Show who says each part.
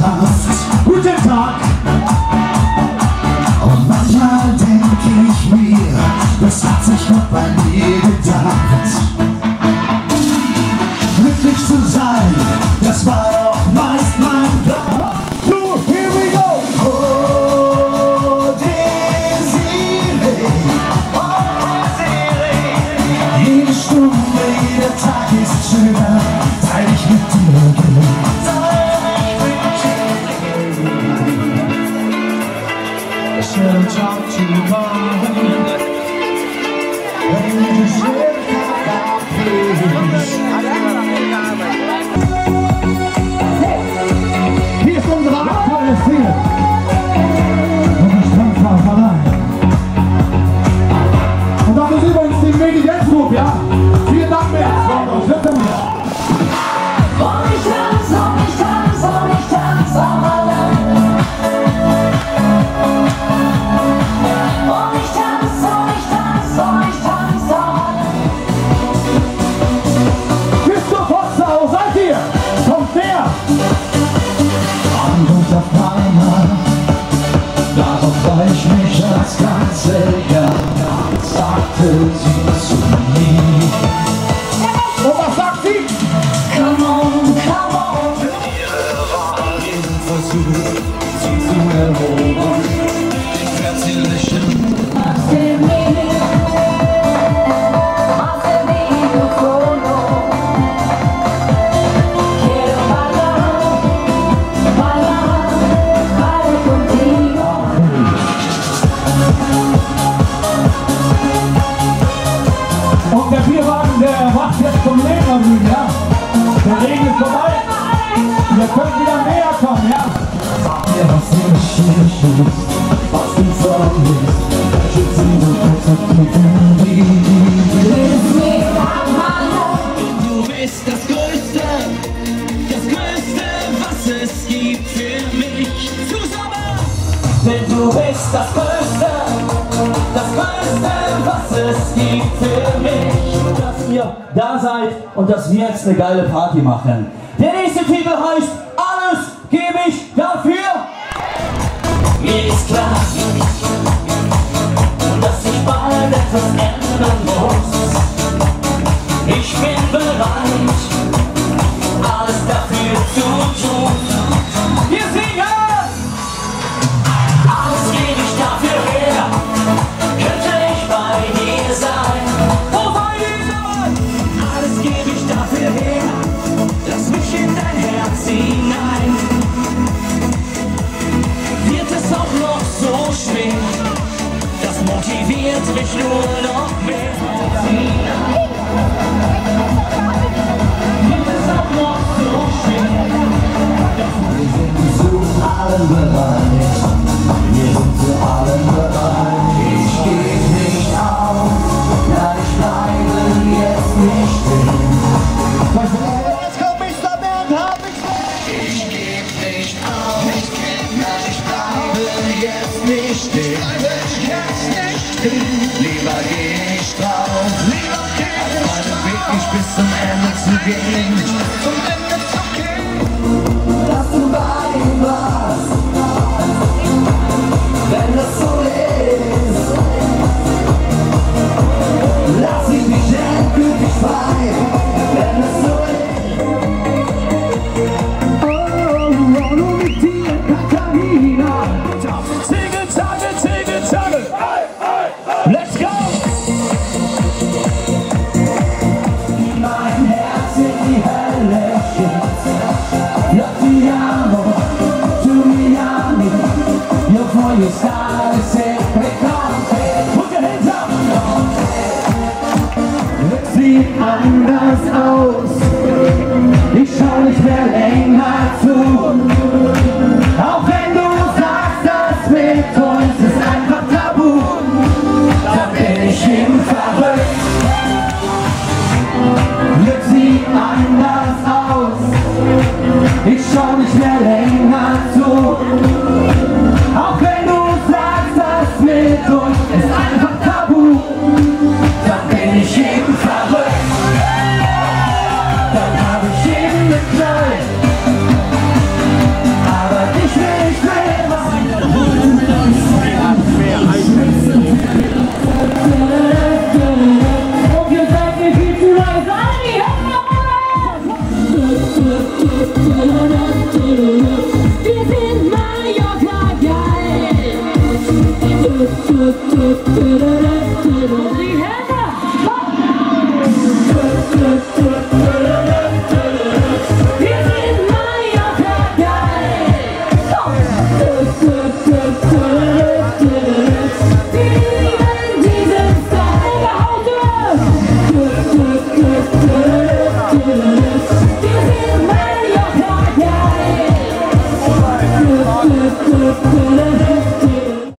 Speaker 1: hast. Guten Tag! Und manchmal denke ich mir, das hat sich Gott bei mir gedacht. Glücklich zu sein, das war doch meist mein Plan. So, here we go! Oh, Desiree, jede Stunde, jeder Tag ist schöner, seit ich mit dir bin. Should've talked to you more. When you said that please. Hier ist unsere aktuelle Szene. Und ich tanze mal allein. Und das ist übrigens die Medi Dance Group, ja? Vielen Dank, März. Darauf freu ich mich das ganze Jahr, sagte sie zu mir. Und was sagt sie? Come on, come on. Wir waren im Versuch, sie zu erobern. Ich werd sie lächeln. Und der Bierwagen, der macht jetzt zum Leben, ja? Der Regen ist vorbei. Ihr könnt wieder näher kommen, ja? Sag mir, was hier ist, was du vermisst. Schütze die Konzepte, du bist das Größte, was es gibt für mich. Zusammen! Denn du bist das Größte, was es gibt für mich.
Speaker 2: Dass ihr da seid und dass wir jetzt eine geile Party machen. Der nächste Titel heißt Alles gebe ich dafür.
Speaker 3: Mir ist klar, dass sich bald etwas ändern muss. Ich bin bereit, alles dafür zu tun.
Speaker 2: Wir singen!
Speaker 3: Alles gebe ich dafür her, könnte ich bei dir sein.
Speaker 2: Wo seid ihr?
Speaker 3: Alles gebe ich dafür her, lass mich in dein Herz hinein. Wird es auch noch so schwer, das motiviert mich nur noch mehr. Wird es auch noch so schwer,
Speaker 1: wir sind zu allen bereit. Wir sind zu allen bereit. Ich geb nicht auf, ja, ich bleibe jetzt nicht stehen. Jetzt komm ich zur Band, hab ich's weg. Ich geb nicht auf, ja, ich bleibe jetzt nicht stehen. Lieber geh ich drauf, als meinen Weg nicht bis zum Ende zu gehen. Dass du bei ihm warst, wenn das so ist, lass ich mich endgültig frei, wenn es so ist. Oh, nur mit dir, Katharina.
Speaker 2: Zigge, let's go!
Speaker 1: Mein Herz in die Hölle schickt. Lotiamo, Giuliani, io voglio stare sempre con te. Put your hands up! Es sieht anders aus, ich schau nicht mehr länger zu. Auch wenn du sagst, das mit uns ist einfach tabu, dann bin ich eben verrückt. Glück sieht anders aus, ich schau nicht mehr länger zu. Auch wenn du sagst, das mit uns ist einfach tabu, dann bin ich eben verrückt. Dann hab ich eben geknallt.